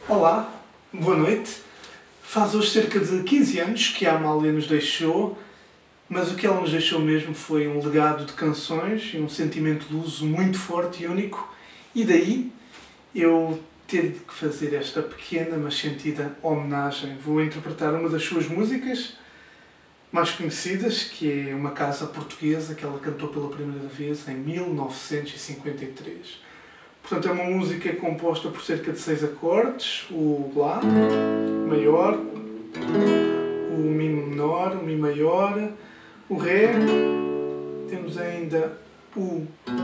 Olá, boa noite. Faz hoje cerca de 15 anos que a Amália nos deixou, mas o que ela nos deixou mesmo foi um legado de canções e um sentimento de luso muito forte e único, e daí eu ter que fazer esta pequena, mas sentida homenagem. Vou interpretar uma das suas músicas mais conhecidas, que é Uma Casa Portuguesa, que ela cantou pela primeira vez em 1953. Portanto, é uma música composta por cerca de 6 acordes: o Lá maior, o Mi menor, o Mi maior, o Ré, temos ainda o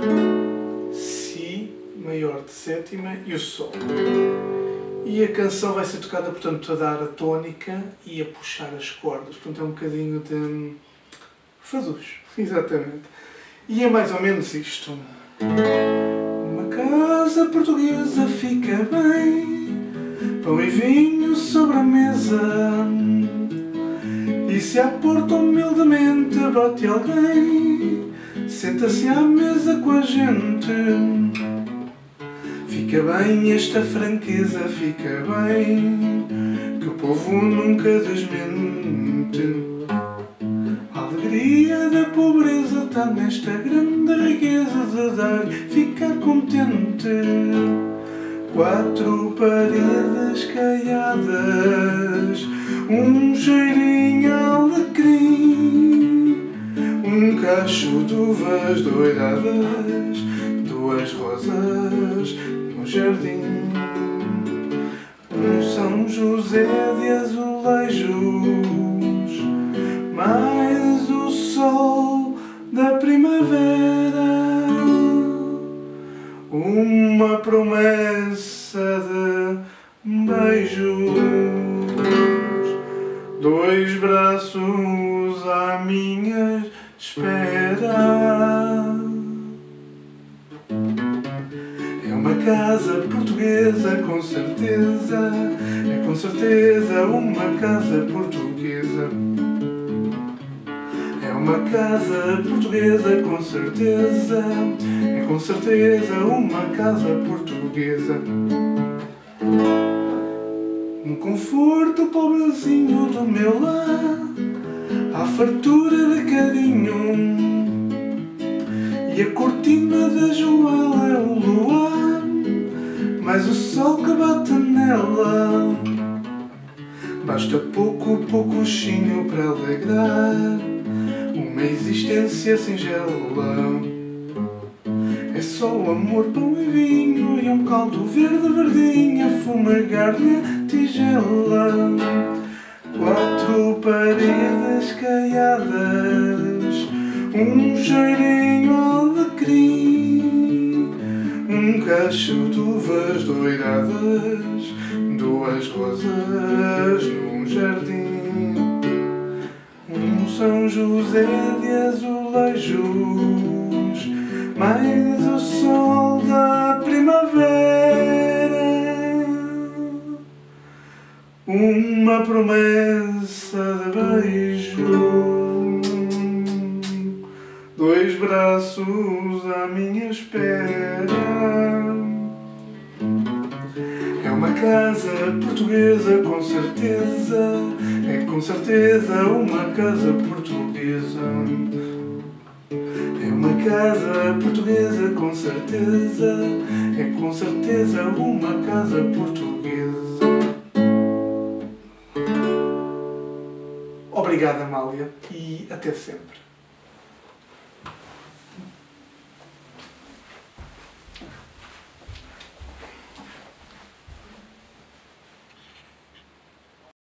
Si maior de sétima e o Sol. E a canção vai ser tocada, portanto, a dar a tónica e a puxar as cordas. Portanto, é um bocadinho de faduz, exatamente. E é mais ou menos isto. Uma casa portuguesa fica bem, pão e vinho sobre a mesa, e se à porta humildemente bate alguém, senta-se à mesa com a gente. Fica bem esta franqueza, fica bem, que o povo nunca desmente. A alegria da pobreza está nesta grande riqueza de dar, ficar contente. 4 paredes caiadas, um cheirinho a alecrim, um cacho de uvas doiradas, 2 rosas no jardim, um São José de azulejos, mais o sol da primavera, uma promessa de beijos, 2 braços à minha espera. É uma casa portuguesa, com certeza, é com certeza uma casa portuguesa. É uma casa portuguesa, com certeza, é com certeza uma casa portuguesa. Um conforto pobrezinho do meu lar, à fartura de carinho, e a cortina da Joela é o luar, mais o sol que bate nela. Basta pouco, poucochinho para alegrar uma existência singela. É só o amor, pão e vinho, e um caldo verde verdinho a fumegar-lhe a tigela. 4 paredes caiadas, um cheirinho a alecrim, um cacho de uvas doiradas, 2 rosas num jardim, um São José de azulejos, mais o sol da primavera, uma promessa de beijo, 2 braços à minha espera. É uma casa portuguesa, com certeza, é com certeza uma casa portuguesa. É uma casa portuguesa, com certeza, é com certeza uma casa portuguesa. Obrigado, Amália, e até sempre.